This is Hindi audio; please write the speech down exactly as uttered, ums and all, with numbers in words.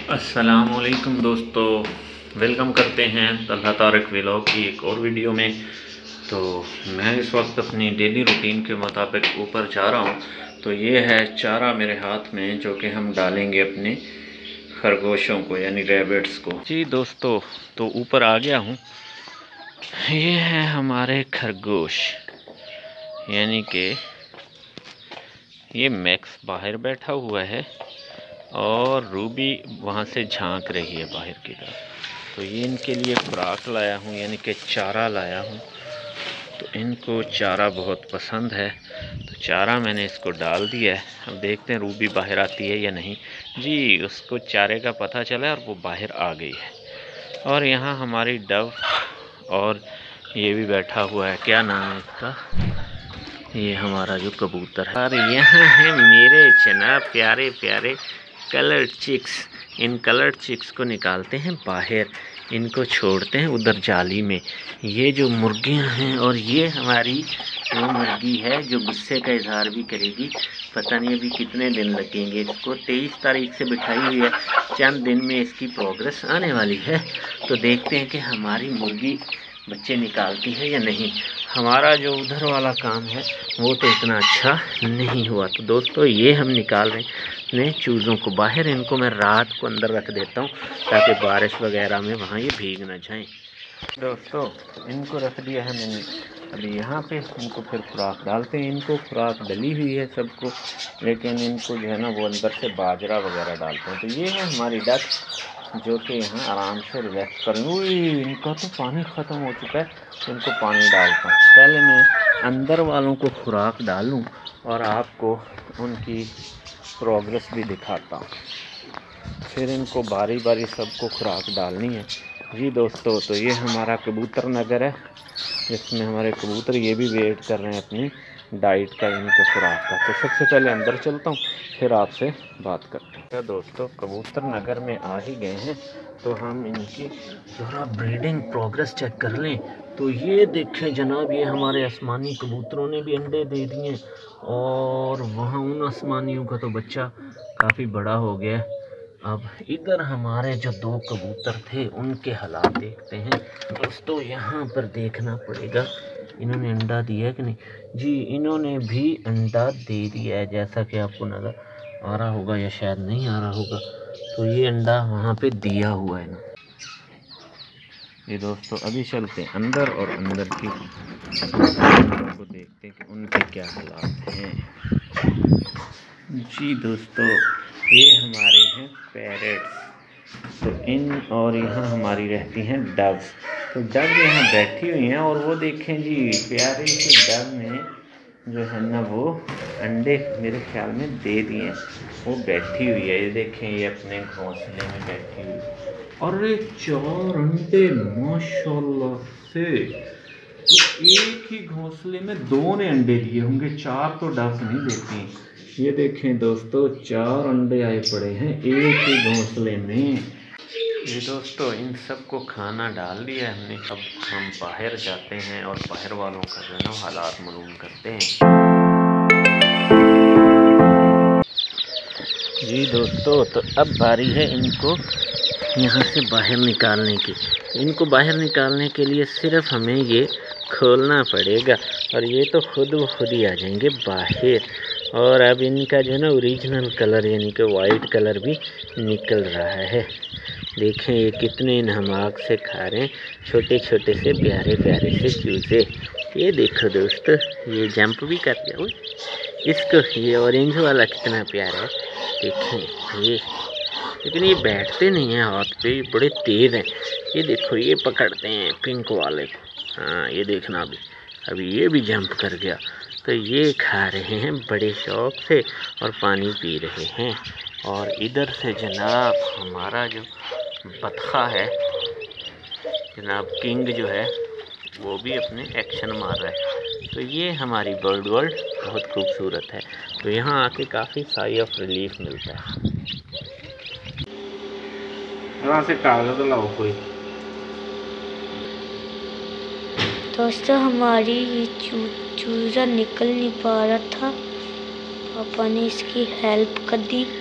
अस्सलामुअलैकुम दोस्तों, वेलकम करते हैं तलहा तारक व्लॉग की एक और वीडियो में। तो मैं इस वक्त अपनी डेली रूटीन के मुताबिक ऊपर जा रहा हूँ। तो ये है चारा मेरे हाथ में जो कि हम डालेंगे अपने खरगोशों को यानी रैबिट्स को। जी दोस्तों, तो ऊपर आ गया हूँ। ये है हमारे खरगोश, यानी कि ये मैक्स बाहर बैठा हुआ है और रूबी वहाँ से झांक रही है बाहर की तरफ। तो ये इनके लिए खुराक लाया हूँ, यानी कि चारा लाया हूँ। तो इनको चारा बहुत पसंद है, तो चारा मैंने इसको डाल दिया है। अब देखते हैं रूबी बाहर आती है या नहीं। जी, उसको चारे का पता चला और वो बाहर आ गई है। और यहाँ हमारी डव और ये भी बैठा हुआ है। क्या नाम है इसका? ये हमारा जो कबूतर है। और यहाँ है मेरे जनाब प्यारे प्यारे कलर्ड चिक्स। इन कलर्ड चिक्स को निकालते हैं बाहर, इनको छोड़ते हैं उधर जाली में। ये जो मुर्गियां हैं, और ये हमारी वो मुर्गी है जो गुस्से का इजहार भी करेगी। पता नहीं अभी कितने दिन लगेंगे इसको। तेईस तारीख से बिठाई हुई है, चंद दिन में इसकी प्रोग्रेस आने वाली है। तो देखते हैं कि हमारी मुर्गी बच्चे निकालती है या नहीं। हमारा जो उधर वाला काम है वो तो इतना अच्छा नहीं हुआ। तो दोस्तों, ये हम निकाल रहे हैं चूज़ों को बाहर। इनको मैं रात को अंदर रख देता हूँ ताकि बारिश वगैरह में वहाँ ये भीग ना जाएं। दोस्तों, इनको रख दिया है मैंने अभी यहाँ पे। इनको फिर खुराक डालते हैं। इनको खुराक डली हुई है सबको, लेकिन इनको जो है ना वो अंदर से बाजरा वगैरह डालते हैं। तो ये है हमारी डक जो कि यहाँ आराम से रिलैक्स कर। इनका तो पानी ख़त्म हो चुका है, तो इनको पानी डालता हूँ। पहले मैं अंदर वालों को खुराक डालूँ और आपको उनकी प्रोग्रेस भी दिखाता हूँ। फिर इनको बारी बारी सबको खुराक डालनी है। जी दोस्तों, तो ये हमारा कबूतर नगर है जिसमें हमारे कबूतर ये भी वेट कर रहे हैं अपनी डाइट का, इनके खुराक का। तो सबसे पहले अंदर चलता हूँ, फिर आपसे बात करते हैं। दोस्तों, कबूतर नगर में आ ही गए हैं, तो हम इनकी ज़रा ब्रीडिंग प्रोग्रेस चेक कर लें। तो ये देखें जनाब, ये हमारे आसमानी कबूतरों ने भी अंडे दे दिए, और वहाँ उन आसमानियों का तो बच्चा काफ़ी बड़ा हो गया। अब इधर हमारे जो दो कबूतर थे उनके हालात देखते हैं दोस्तों। यहाँ पर देखना पड़ेगा इन्होंने अंडा दिया कि नहीं। जी, इन्होंने भी अंडा दे दिया है, जैसा कि आपको नज़र आ रहा होगा या शायद नहीं आ रहा होगा। तो ये अंडा वहाँ पे दिया हुआ है ना। ये दोस्तों, अभी चलते हैं अंदर और अंदर की को देखते हैं कि उनके क्या हालात हैं। जी दोस्तों, ये हमारे हैं पैरेट्स। तो इन और यहाँ हमारी रहती हैं डव्स। तो डव यहाँ बैठी हुई हैं, और वो देखें जी, प्यारे से डव ने जो है ना वो अंडे मेरे ख्याल में दे दिए हैं। वो बैठी हुई है, ये देखें, ये अपने घोंसले में बैठी हुई है। अरे चार अंडे माशाल्लाह से। तो एक ही घोंसले में दो ने अंडे दिए होंगे, चार तो डव्स नहीं देती। ये देखें दोस्तों, चार अंडे आए पड़े हैं एक ही घोंसले में। ये दोस्तों, इन सबको खाना डाल दिया हमने। अब हम बाहर जाते हैं और बाहर वालों का जो है ना हालात मालूम करते हैं। जी दोस्तों, तो अब बारी है इनको यहाँ से बाहर निकालने की। इनको बाहर निकालने के लिए सिर्फ हमें ये खोलना पड़ेगा, और ये तो खुद व खुद ही आ जाएंगे बाहर। और अब इनका जो है ना ओरिजिनल कलर यानी कि वाइट कलर भी निकल रहा है। देखें ये कितने नमक से खा रहे हैं, छोटे छोटे से प्यारे प्यारे से चूजे। ये देखो दोस्तों, ये जंप भी कर दिया। इसको ये ऑरेंज वाला कितना प्यारा है, देखें ये। लेकिन ये बैठते नहीं हैं हाथ पे, ये बड़े तेज़ हैं। ये देखो, ये पकड़ते हैं पिंक वाले को। हाँ, ये देखना अभी अभी ये भी जंप कर गया। तो ये खा रहे हैं बड़े शौक़ से और पानी पी रहे हैं। और इधर से जनाब हमारा जो बतखा है जनाब, किंग जो है, वो भी अपने एक्शन मार रहा है। तो ये हमारी बर्ड वर्ल्ड बहुत खूबसूरत है। तो यहाँ आके काफ़ी साई ऑफ रिलीफ मिलता है। यहाँ से कागज़ लाओ कोई। दोस्तों, हमारी ये चू चूज़ा निकल नहीं पा रहा था, पापा ने इसकी हेल्प कर दी।